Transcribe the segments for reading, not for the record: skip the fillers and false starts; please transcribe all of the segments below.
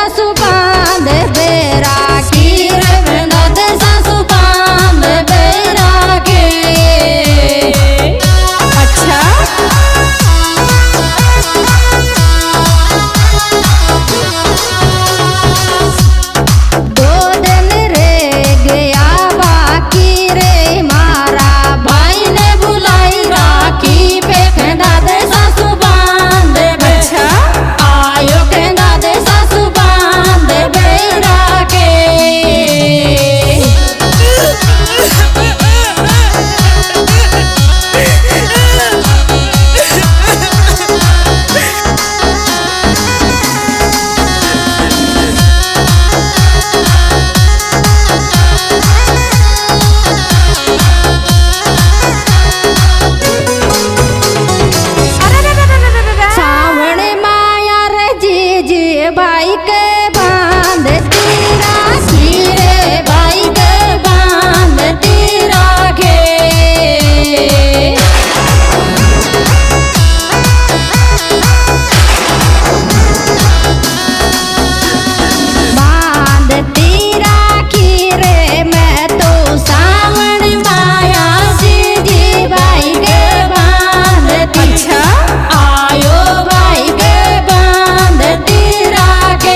सासू बांध बेरा की रे ननद सासू बांध बेरा के। अच्छा दो दिन रे गया बाकी रे मारा भाई ने बुलाई राखी पे कहना दे सासू बांध। अच्छा आयो कहना दे सासू बांध बेरा के। भाई के बांध तीरा रे भाई के बांध तीरा के। बांध तीरा रे मैं तो सावन माया जी भाई के बांध। अच्छा आयो भाई के बांध तीरा के।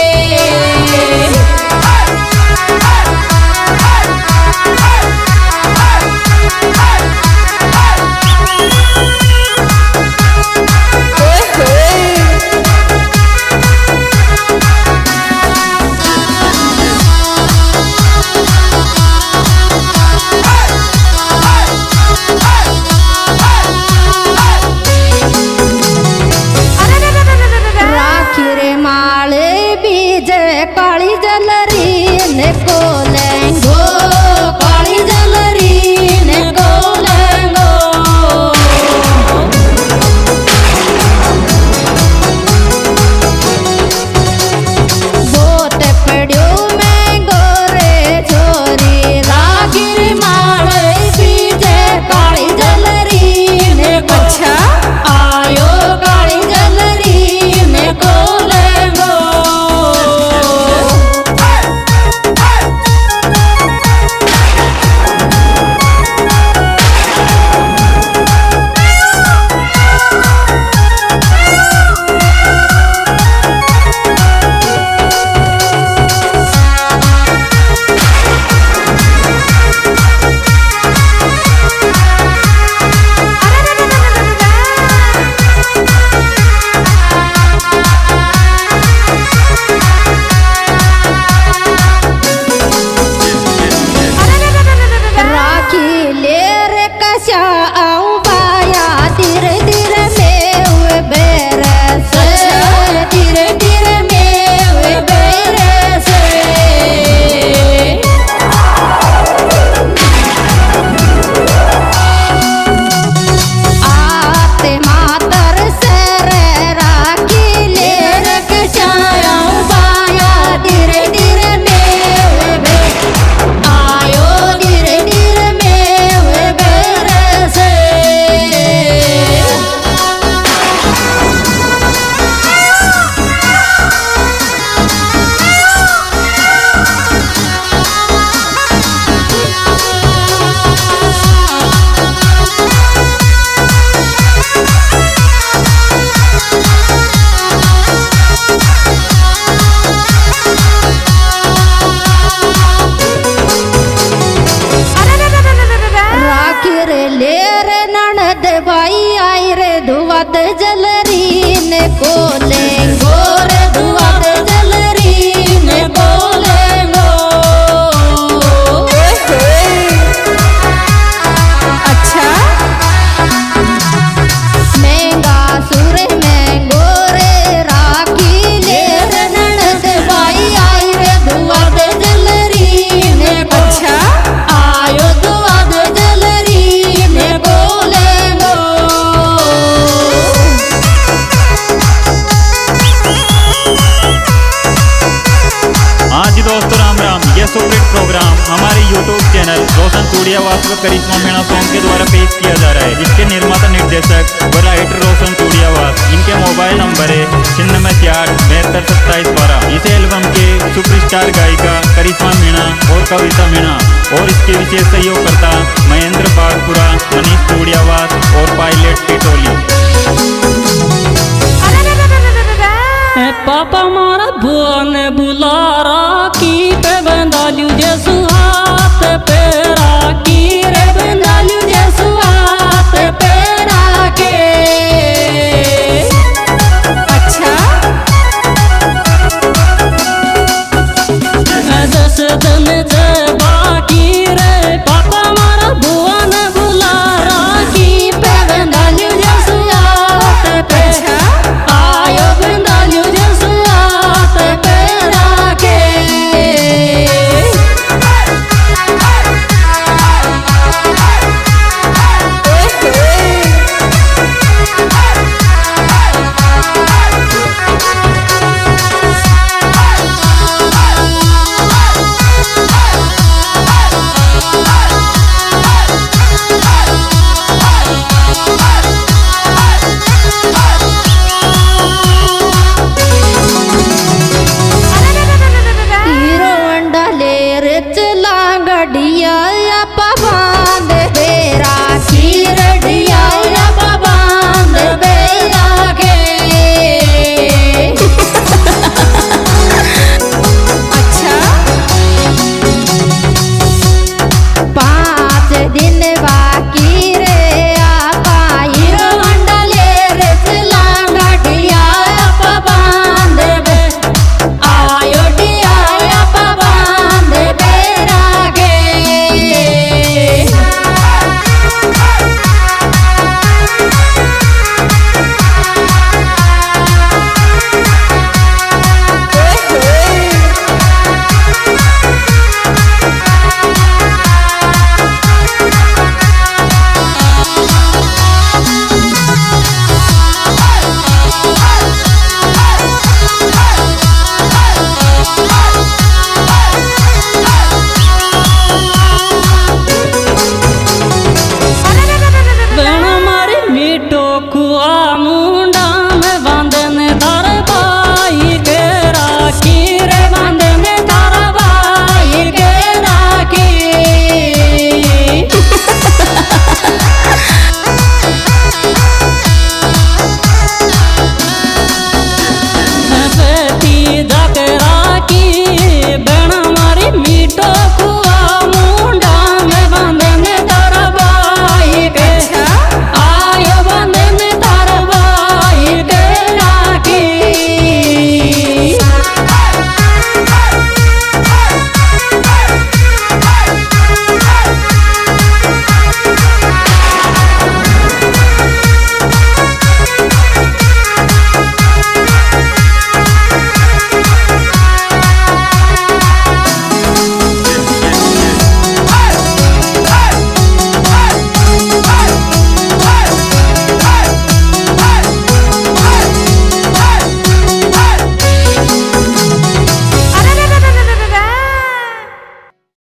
राखी रे माले बीज काली जलरी ने को लेंगो काली जलरी ने को लेंगो। बोट पड़ियो में गोरे छोरी राखी रे माले बीज काली जलरी ने को। अच्छा आयो काली जलरी ने को लेंगो। राखी ले रे कशा आऊं बाया धीरे धीरे में हुए बेरस। धीरे धीरे में हुए बेरस। आते मातर से रे राखी ले रे कशा आऊं बाया धीरे धीरे में हुए आयो धीरे धीरे में हुए बेरस। राखी रे ले रे ननद भाई आई रे धुआत जलरी ने को लेंगो रे धुआत जलरी ने को लेंगो। अच्छा महंगा सुर महंगो रे राखी ले रे ननद भाई आई रे धुआत जलरी ने को। अच्छा आयो धुआत जलरी ने को लेंगो। चूड़ी आवाज को करिश्मा मीणा सॉन्ग के द्वारा पेश किया जा रहा है। इसके निर्माता निर्देशक व राइटर रोशन चूड़ी आवाज। इनके मोबाइल नंबर है 9667272712। इस एल्बम के सुपरस्टार गायिका करिश्मा मीणा और कविता मीणा और इसके विशेष सहयोगकर्ता महेंद्र बागपुरा, मनीष चूड़ी आवाज और पायलट टिटोली। पापा मारा बुआ ने बुला राखी पे बंधा लियो जे सुहात पे राखी।